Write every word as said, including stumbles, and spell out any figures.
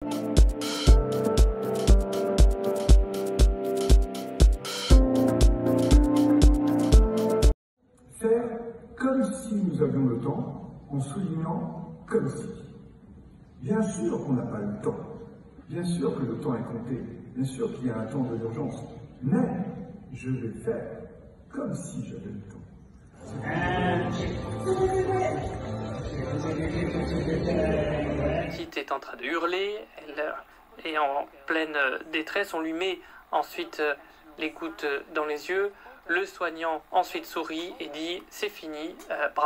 Faire comme si nous avions le temps, en soulignant comme si. Bien sûr qu'on n'a pas le temps. Bien sûr que le temps est compté. Bien sûr qu'il y a un temps de l'urgence. Mais je vais faire comme si j'avais le temps. La petite est en train de hurler, elle est en pleine détresse, on lui met ensuite les gouttes dans les yeux, le soignant ensuite sourit et dit « c'est fini, euh, bravo ».